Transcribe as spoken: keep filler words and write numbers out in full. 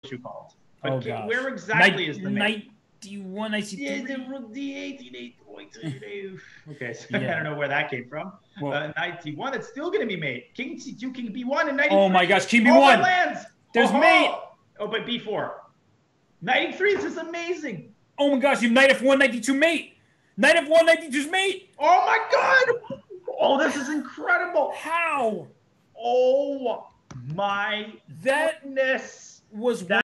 issue called. But Oh, can, gosh. where exactly Nin- is the mate? ninety-one, ninety-three. Yeah, the eighty-eight point two. Okay, so Yeah. I don't know where that came from. Well, uh, ninety-one, it's still going to be mate. King C two, King B one, and ninety-three. Oh my gosh, King B All one. my lands. There's oh, mate. Oh, but B four. ninety-three is just amazing. Oh my gosh, you have knight F one, ninety-two mate. Knight F one, ninety-two's mate. Oh my god. Oh, this is incredible. How? Oh my that goodness. Was that